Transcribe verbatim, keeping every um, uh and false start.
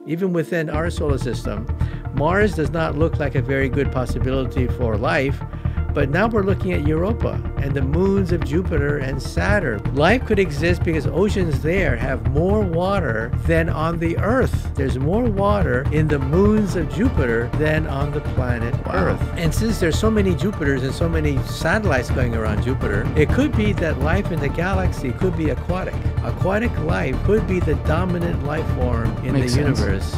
Even within our solar system, Mars does not look like a very good possibility for life, but now we're looking at Europa and the moons of Jupiter and Saturn. Life could exist because oceans there have more water than on the Earth. There's more water in the moons of Jupiter than on the planet wow. Earth. And since there's so many Jupiters and so many satellites going around Jupiter, it could be that life in the galaxy could be aquatic. Aquatic life could be the dominant life form in Makes the universe. Sense.